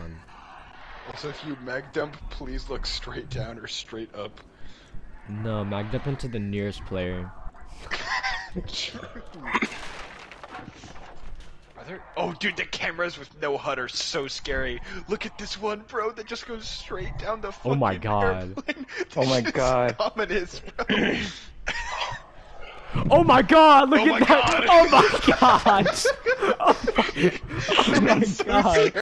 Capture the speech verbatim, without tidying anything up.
down. Also, if you mag dump, please look straight down or straight up. No, mag dump into the nearest player. Are there? Oh, dude, the cameras with no H U D are so scary. Look at this one, bro, that just goes straight down the fucking Oh my god. airplane. Oh my god. Ominous, bro. Oh my god, look Oh at my that! god. Oh my god! Oh my, oh my So god!